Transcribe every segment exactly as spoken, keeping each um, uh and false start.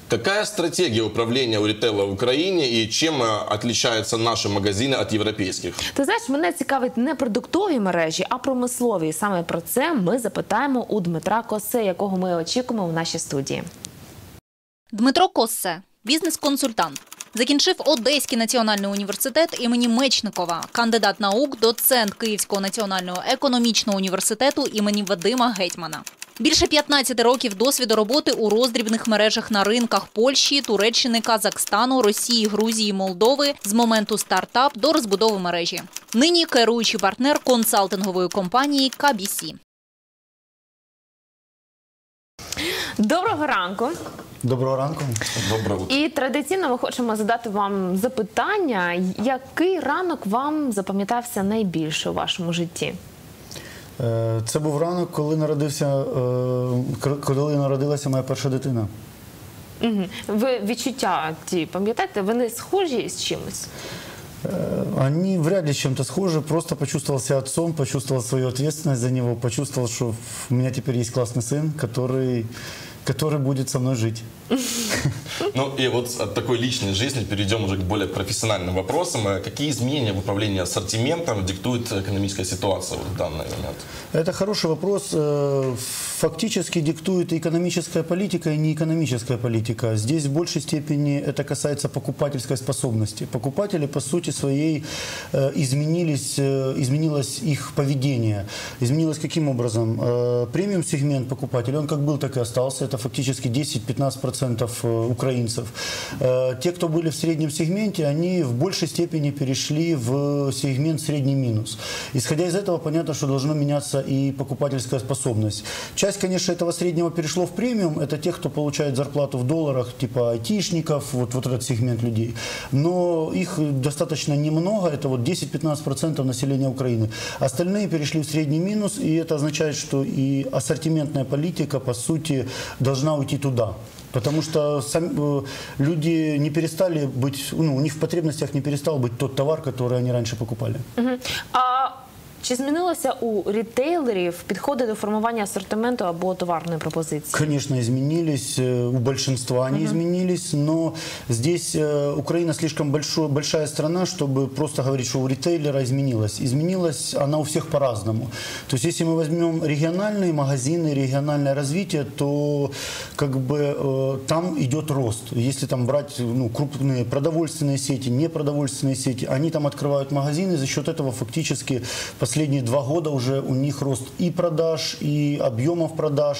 Какая стратегия управления у ритейла в Украине и чем отличаются наши магазины от европейских? Ти знаєш, мене цікавить не продуктові мережі, а промислові. І саме про це ми запитаємо у Дмитра Косе, якого ми очікуємо в нашій студії. Дмитро Косе – бізнес-консультант. Закінчив Одеський національний університет імені Мечникова, кандидат наук, доцент Київського національного економічного університету імені Вадима Гетьмана. Більше п'ятнадцяти років досвіду роботи у роздрібних мережах на ринках Польщі, Туреччини, Казахстану, Росії, Грузії, Молдови з моменту стартап до розбудови мережі. Нині керуючий партнер консалтингової компанії Ка Бі Сі. Доброго ранку. Доброго ранку. Доброго утра. І традиційно ми хочемо задати вам запитання, який ранок вам запам'ятався найбільше у вашому житті? Це був ранок, коли народився, коли народилася моя перша дитина. Угу. Ви відчуття ті пам'ятаєте, вони схожі з чимось? Они вряд ли с чем-то схожи, просто почувствовал себя отцом, почувствовал свою ответственность за него, почувствовал, что у меня теперь есть классный сын, который, который будет со мной жить. Ну и вот от такой личной жизни перейдем уже к более профессиональным вопросам. Какие изменения в управлении ассортиментом диктует экономическая ситуация в данный момент? Это хороший вопрос. Фактически диктует и экономическая политика, и неэкономическая политика. Здесь в большей степени это касается покупательской способности. Покупатели, по сути своей, изменились, изменилось их поведение. Изменилось каким образом? Премиум-сегмент покупателей, он как был, так и остался. Это фактически десять-пятнадцать процентов украинцев. Те, кто были в среднем сегменте, они в большей степени перешли в сегмент средний минус. Исходя из этого, понятно, что должно меняться и покупательская способность. Часть, конечно, этого среднего перешло в премиум. Это те, кто получает зарплату в долларах, типа айтишников, вот, вот этот сегмент людей. Но их достаточно немного, это вот десять-пятнадцать процентов населения Украины. Остальные перешли в средний минус, и это означает, что и ассортиментная политика, по сути, должна уйти туда. Потому что сами, люди не перестали быть, ну, у них в потребностях не перестал быть тот товар, который они раньше покупали. Угу. А чи змінилося у рітейлерів підходи до формування асортименту або товарної пропозиції? Конечно, изменились. У большинства они uh-huh. изменились, но здесь Украина слишком большой, большая страна, чтобы просто говорить, что у ритейлера изменилась. Изменилась она у всех по-разному. То есть, если мы возьмем региональные магазины, региональное развитие, то как бы там идет рост. Если там брать, ну, крупные продовольственные сети, непродовольственные сети, они там открывают магазины, за счет этого фактически последние два года уже у них рост и продаж, и объемов продаж,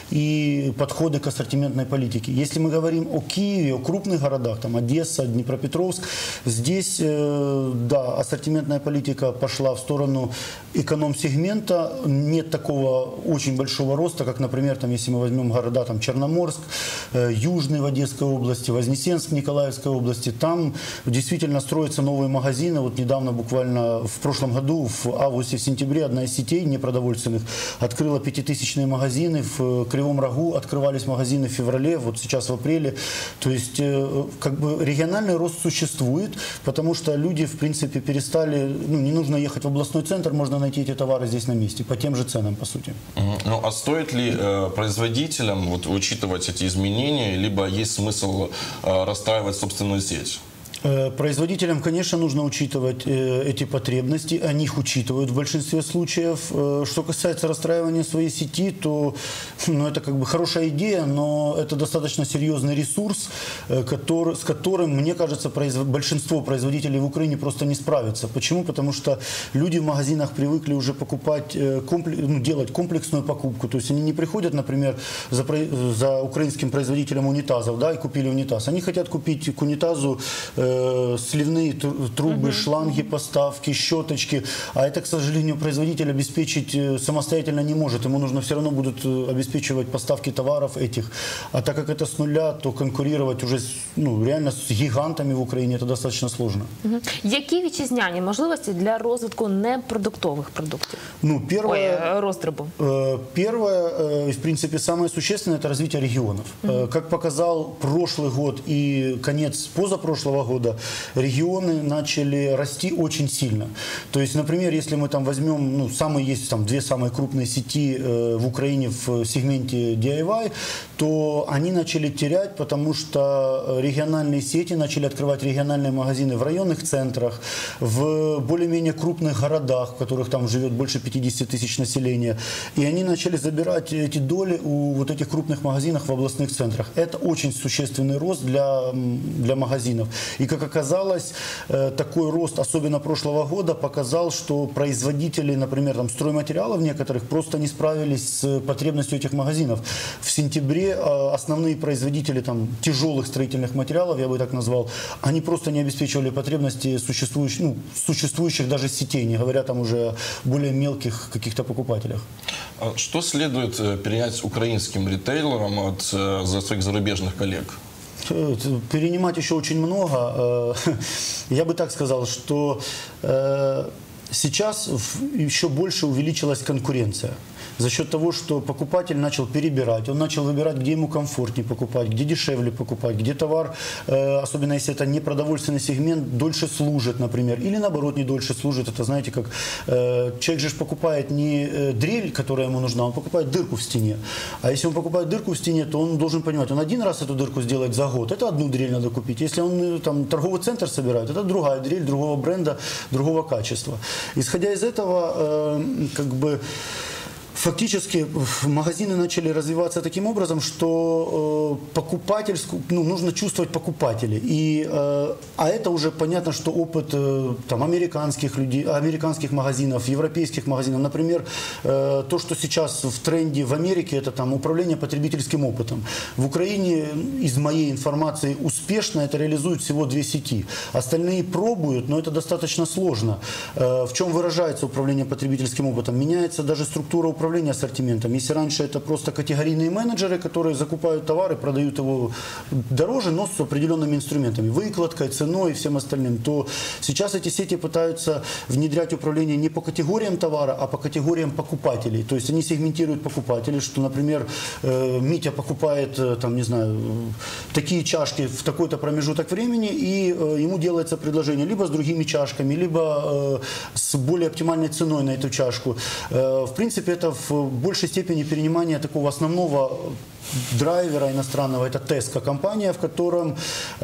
и подходы к ассортиментной политике. Если мы говорим о Киеве, о крупных городах, там Одесса, Днепропетровск, здесь, да, ассортиментная политика пошла в сторону эконом-сегмента. Нет такого очень большого роста, как, например, там, если мы возьмем города там, Черноморск, Южный в Одесской области, Вознесенск в Николаевской области. Там действительно строятся новые магазины. Вот недавно, буквально в прошлом году, в августе, в сентябре, одна из сетей непродовольственных открыла пятитысячные магазины. В Кривом Рогу открывались магазины в феврале, вот сейчас в апреле. То есть, как бы региональный рост существует, потому что люди, в принципе, перестали, ну, не нужно ехать в областной центр, можно найти эти товары здесь на месте, по тем же ценам, по сути. Ну, а стоит ли э, производителям вот, учитывать эти изменения, либо есть смысл э, расстраивать собственную сеть? Производителям, конечно, нужно учитывать эти потребности, они их учитывают в большинстве случаев. Что касается расстраивания своей сети, то, ну, это как бы хорошая идея, но это достаточно серьезный ресурс, который, с которым, мне кажется, производ... большинство производителей в Украине просто не справится. Почему? Потому что люди в магазинах привыкли уже покупать, комплекс... ну, делать комплексную покупку. То есть они не приходят, например, за, за украинским производителем унитазов, да, и купили унитаз. Они хотят купить к унитазу сливные трубы, угу. шланги поставки, щеточки. А это, к сожалению, производитель обеспечить самостоятельно не может. Ему нужно все равно будут обеспечивать поставки товаров этих. А так как это с нуля, то конкурировать уже, ну, реально с гигантами в Украине это достаточно сложно. Угу. Які вітчизняні можливості для розвитку непродуктових продуктів? Ну, первое, Ой, роздрібу. Первое, в принципе, самое существенное – это развитие регионов. Угу. Как показал прошлый год и конец позапрошлого года, года регионы начали расти очень сильно. То есть, например, если мы там возьмем, ну, самые есть там две самые крупные сети э, в Украине в сегменте ди ай вай, то они начали терять, потому что региональные сети начали открывать региональные магазины в районных центрах, в более-менее крупных городах, в которых там живет больше пятидесяти тысяч населения. И они начали забирать эти доли у вот этих крупных магазинов в областных центрах. Это очень существенный рост для, для магазинов. И, как оказалось, такой рост, особенно прошлого года, показал, что производители, например, там, стройматериалов некоторых просто не справились с потребностью этих магазинов. В сентябре основные производители там, тяжелых строительных материалов, я бы так назвал, они просто не обеспечивали потребности существующих, ну, существующих даже сетей, не говоря там уже о более мелких каких-то покупателях. Что следует перенять украинским ритейлерам от за своих зарубежных коллег? Перенимать еще очень много. Я бы так сказал, что сейчас еще больше увеличилась конкуренция. За счет того, что покупатель начал перебирать, он начал выбирать, где ему комфортнее покупать, где дешевле покупать, где товар, особенно если это не продовольственный сегмент, дольше служит, например, или наоборот не дольше служит. Это, знаете, как человек же покупает не дрель, которая ему нужна, он покупает дырку в стене. А если он покупает дырку в стене, то он должен понимать, он один раз эту дырку сделает за год, это одну дрель надо купить. Если он там торговый центр собирает, это другая дрель, другого бренда, другого качества. Исходя из этого, как бы, фактически магазины начали развиваться таким образом, что э, покупатель, ну, нужно чувствовать покупателей. И, э, а это уже понятно, что опыт э, там, американских, людей, американских магазинов, европейских магазинов, например, э, то, что сейчас в тренде в Америке, это там, управление потребительским опытом. В Украине, из моей информации, успешно это реализуют всего две сети. Остальные пробуют, но это достаточно сложно. Э, в чем выражается управление потребительским опытом? Меняется даже структура управления управления ассортиментом. Если раньше это просто категорийные менеджеры, которые закупают товар и продают его дороже, но с определенными инструментами, выкладкой, ценой и всем остальным, то сейчас эти сети пытаются внедрять управление не по категориям товара, а по категориям покупателей. То есть они сегментируют покупателей, что, например, Митя покупает, там, не знаю, такие чашки в такой-то промежуток времени, и ему делается предложение либо с другими чашками, либо с более оптимальной ценой на эту чашку. В принципе, это в большей степени перенимание такого основного драйвера иностранного, это Tesco компания, в котором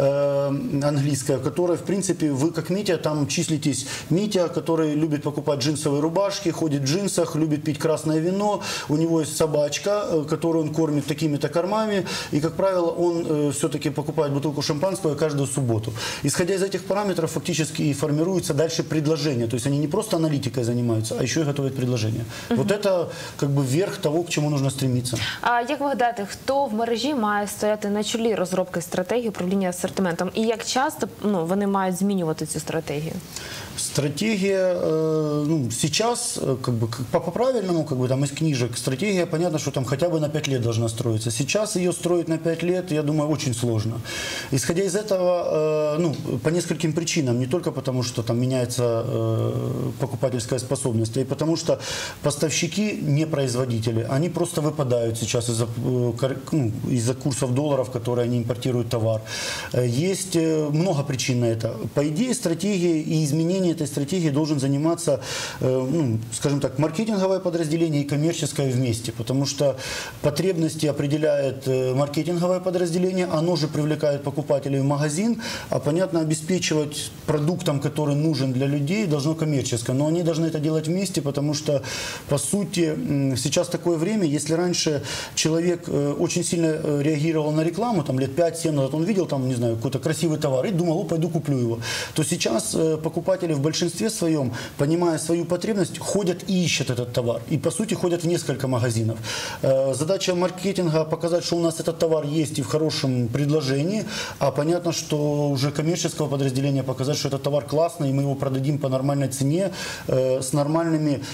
э, английская, в которой, в принципе, вы как Митя там числитесь. Митя, который любит покупать джинсовые рубашки, ходит в джинсах, любит пить красное вино, у него есть собачка, которую он кормит такими-то кормами, и, как правило, он э, все-таки покупает бутылку шампанского каждую субботу. Исходя из этих параметров, фактически и формируется дальше предложение. То есть они не просто аналитикой занимаются, а еще и готовят предложение. Uh-huh. Вот это как бы верх того, к чему нужно стремиться. А як ви гадаєте, хто в мережі має стояти на чолі розробки стратегії управління асортиментом? І як часто, ну, вони мають змінювати цю стратегію? Стратегия, э, ну, сейчас, как бы, по, по правильному, как бы, там, из книжек, стратегия, понятно, что там хотя бы на пять лет должна строиться. Сейчас ее строить на пять лет, я думаю, очень сложно. Исходя из этого, э, ну, по нескольким причинам, не только потому, что там меняется э, покупательская способность, а и потому, что поставщики, не производители, они просто выпадают сейчас из-за э, ну, из-за курсов долларов, которые они импортируют товар. Есть много причин на это. По идее, стратегия и изменение этой стратегии должен заниматься, ну, скажем так, маркетинговое подразделение и коммерческое вместе, потому что потребности определяет маркетинговое подразделение, оно же привлекает покупателей в магазин, а, понятно, обеспечивать продуктом, который нужен для людей, должно коммерческое, но они должны это делать вместе, потому что, по сути, сейчас такое время, если раньше человек очень сильно реагировал на рекламу, там лет пять-семь назад он видел там, не знаю, какой-то красивый товар и думал, о, пойду куплю его, то сейчас покупатели в большинстве своем, понимая свою потребность, ходят и ищут этот товар. И, по сути, ходят в несколько магазинов. Задача маркетинга показать, что у нас этот товар есть и в хорошем предложении, а понятно, что уже коммерческого подразделения показать, что этот товар классный, и мы его продадим по нормальной цене, с нормальными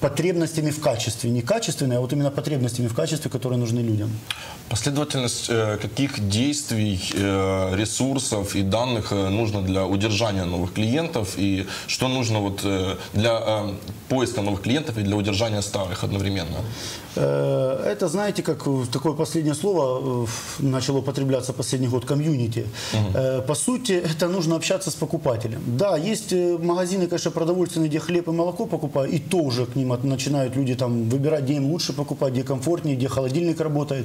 потребностями в качестве. Не качественные, а вот именно потребностями в качестве, которые нужны людям. Последовательность э, каких действий, э, ресурсов и данных э, нужно для удержания новых клиентов и что нужно вот, э, для э, поиска новых клиентов и для удержания старых одновременно? Это, знаете, как такое последнее слово начало употребляться последний год, комьюнити. Угу. По сути, это нужно общаться с покупателем. Да, есть магазины, конечно, продовольственные, где хлеб и молоко покупают, и тоже к ним начинают люди там выбирать, где им лучше покупать, где комфортнее, где холодильник работает.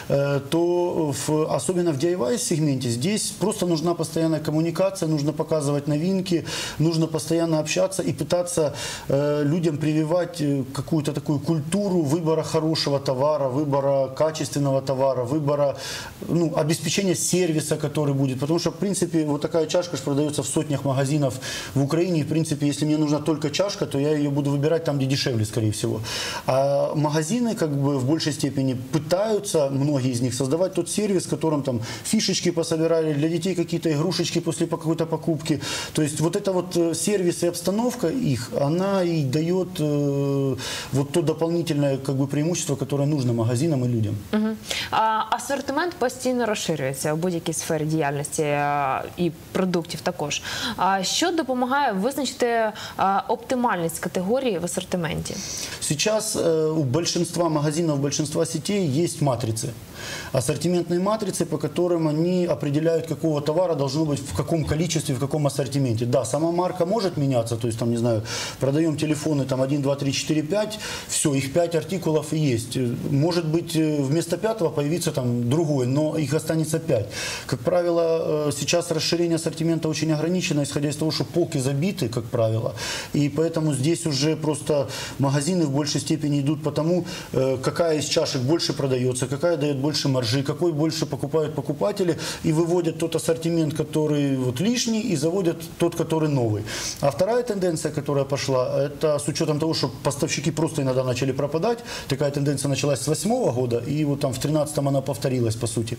То в, особенно в ди ай вай-сегменте здесь просто нужна постоянная коммуникация, нужно показывать новинки, нужно постоянно общаться и пытаться людям прививать какую-то такую культуру выбора хорошего товара, выбора качественного товара, выбора, ну, обеспечения сервиса, который будет. Потому что, в принципе, вот такая чашка же продается в сотнях магазинов в Украине. И, в принципе, если мне нужна только чашка, то я ее буду выбирать там, где дешевле, скорее всего. А магазины, как бы, в большей степени пытаются, многие из них, создавать тот сервис, в котором там фишечки пособирали, для детей какие-то игрушечки после какой-то покупки. То есть вот эта вот сервис и обстановка их, она и дает э, вот то дополнительное, как бы, преимущество, которое нужно магазинам і людям. Угу. А, асортимент постійно розширюється у будь-якій сфері діяльності а, і продуктів також. А що допомагає визначити а, оптимальність категорії в асортименті? Сейчас э, у большинства магазинов, у большинства сетей есть матрицы. Ассортиментные матрицы, по которым они определяют, какого товара должно быть в каком количестве, в каком ассортименте. Да, сама марка может меняться, то есть, там, не знаю, продаем телефоны там один, два, три, четыре, пять, все, их пять артикулов и есть. Может быть, вместо пятого появится там другой, но их останется пять. Как правило, сейчас расширение ассортимента очень ограничено, исходя из того, что полки забиты, как правило, и поэтому здесь уже просто магазины в большей степени идут по тому, какая из чашек больше продается, какая дает больше маржи, какой больше покупают покупатели, и выводят тот ассортимент, который вот лишний, и заводят тот, который новый. А вторая тенденция, которая пошла, это с учетом того, что поставщики просто иногда начали пропадать, такая тенденция началась с восьмого года, и вот там в тринадцатом она повторилась, по сути.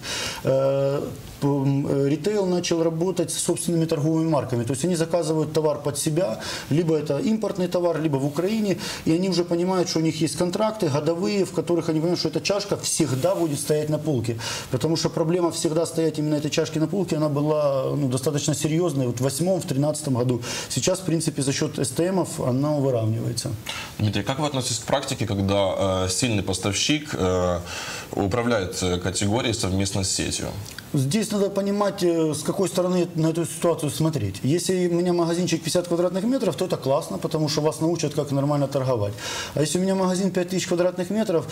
Ритейл начал работать с собственными торговыми марками, то есть они заказывают товар под себя, либо это импортный товар, либо в Украине, и они уже понимают, что у них есть контракты годовые, в которых они понимают, что эта чашка всегда будет стоять на полке, потому что проблема всегда стоять именно этой чашки на полке, она была, ну, достаточно серьезной вот в восьмом, в тринадцатом году. Сейчас, в принципе, за счет эс тэ эмов она выравнивается. Дмитрий, как вы относитесь к практике, когда э, сильный поставщик э, управляет категорией совместно с сетью? Здесь надо понимать, с какой стороны на эту ситуацию смотреть. Если у меня магазинчик пятьдесят квадратных метров, то это классно, потому что вас научат, как нормально торговать. А если у меня магазин пять тысяч квадратных метров,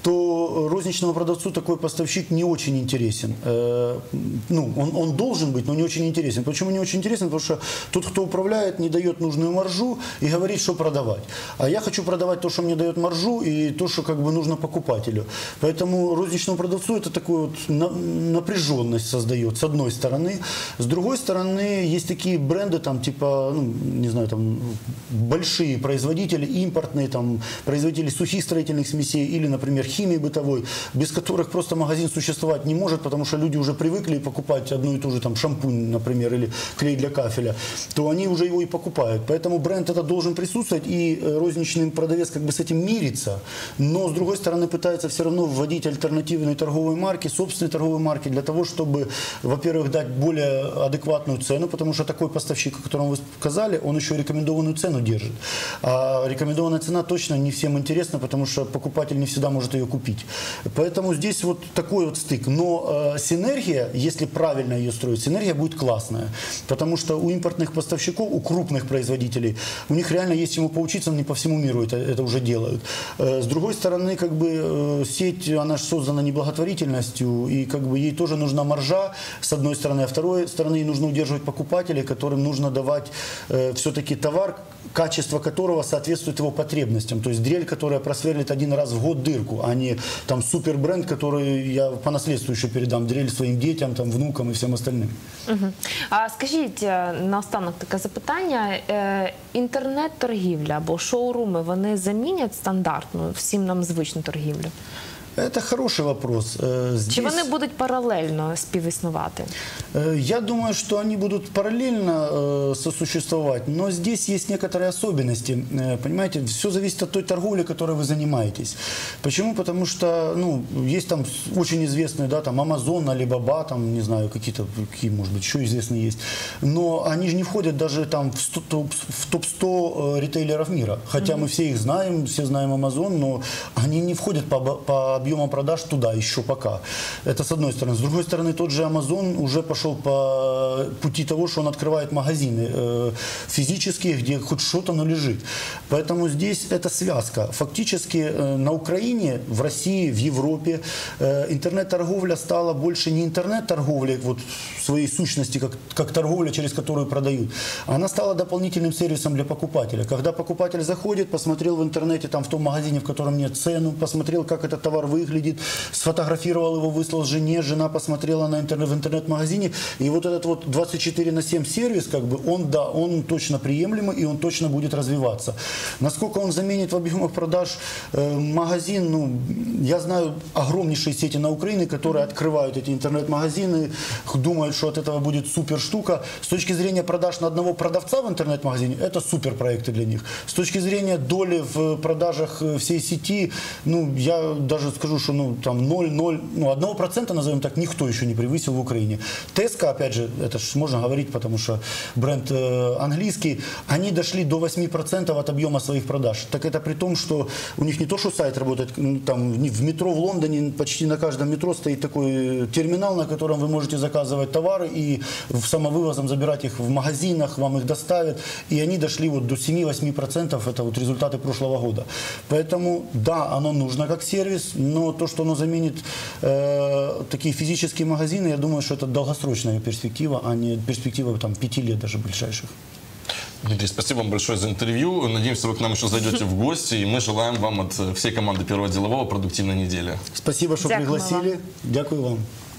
то розничному продавцу такой поставщик не очень интересен. Э, ну, он, он должен быть, но не очень интересен. Почему не очень интересен? Потому что тот, кто управляет, не дает нужную маржу и говорит, что продавать. А я хочу продавать то, что мне дает маржу, и то, что как бы нужно покупателю. Поэтому розничному продавцу это такой вот напряженный создает, с одной стороны. С другой стороны, есть такие бренды, там, типа, ну, не знаю, там, большие производители, импортные, там, производители сухих строительных смесей или, например, химии бытовой, без которых просто магазин существовать не может, потому что люди уже привыкли покупать одну и ту же, там, шампунь, например, или клей для кафеля, то они уже его и покупают. Поэтому бренд это должен присутствовать, и розничный продавец как бы с этим мирится, но, с другой стороны, пытается все равно вводить альтернативные торговые марки, собственные торговые марки, для того, чтобы чтобы, во-первых, дать более адекватную цену, потому что такой поставщик, о котором вы сказали, он еще рекомендованную цену держит. А рекомендованная цена точно не всем интересна, потому что покупатель не всегда может ее купить. Поэтому здесь вот такой вот стык. Но э, синергия, если правильно ее строить, синергия будет классная. Потому что у импортных поставщиков, у крупных производителей, у них реально есть чему поучиться, они по всему миру это, это уже делают. Э, с другой стороны, как бы э, сеть, она же создана неблаготворительностью, и как бы ей тоже нужна маржа, с одной стороны, а с второй стороны, ей нужно удерживать покупателей, которым нужно давать э, все-таки товар, качество которого соответствует его потребностям. То есть дрель, которая просверлит один раз в год дырку, а не там супер бренд, который я по наследству еще передам дрель своим детям, там, внукам і всім остальним. Угу. А скажіть, наостанок таке запитання. Інтернет-торгівля або шоуруми, вони замінять стандартну, всім нам звичну торгівлю? Это хороший вопрос. Э, Здесь... Чи вони будуть паралельно співіснувати? Э, Я думаю, что они будут параллельно э, сосуществовать, но здесь есть некоторые особенности. Э, Понимаете, все зависит от той торговли, которой вы занимаетесь. Почему? Потому что, ну, есть там очень известные, да, там Amazon, Alibaba, там, не знаю, какие-то, какие, может быть, еще известные есть. Но они же не входят даже там в сто- топ- в топ сто ритейлеров мира. Хотя мы все их знаем, все знаем Amazon, но они не входят по, обо- по объемам продаж туда еще пока. Это с одной стороны. С другой стороны, тот же Amazon уже пошел по пути того, что он открывает магазины э, физические, где хоть что-то, но лежит. Поэтому здесь это связка. Фактически э, на Украине, в России, в Европе э, интернет-торговля стала больше не интернет-торговлей вот, в своей сущности, как, как торговля, через которую продают. Она стала дополнительным сервисом для покупателя. Когда покупатель заходит, посмотрел в интернете, там в том магазине, в котором нет цену, посмотрел, как этот товар выглядит, сфотографировал его, выслал жене, жена посмотрела на интернет, в интернет-магазине. И вот этот вот двадцать четыре на семь сервис, как бы, он, да, он точно приемлемый, и он точно будет развиваться. Насколько он заменит в объемах продаж э, магазин, ну, я знаю огромнейшие сети на Украине, которые открывают эти интернет-магазины, думают, что от этого будет супер штука. С точки зрения продаж на одного продавца в интернет-магазине, это супер проекты для них. С точки зрения доли в продажах всей сети, ну, я даже скажу, что ну, там ноль ноль, ну, одного процента, назовем так, никто еще не превысил в Украине. Теска, опять же, это ж можно говорить, потому что бренд э, английский, они дошли до восьми процентов от объема своих продаж. Так это при том, что у них не то, что сайт работает, ну, там в метро в Лондоне почти на каждом метро стоит такой терминал, на котором вы можете заказывать товары и самовывозом забирать их в магазинах, вам их доставят. И они дошли вот до семи-восьми процентов, это вот результаты прошлого года. Поэтому, да, оно нужно как сервис, но то, что оно заменит э, такие физические магазины, я думаю, что это долгосрочная перспектива, а не перспектива там, пяти лет даже ближайших. Дмитрий, спасибо вам большое за интервью. Надеемся, вы к нам еще зайдете в гости. И мы желаем вам от всей команды Первого делового продуктивной недели. Спасибо, что Дякую пригласили. вам. Дякую вам.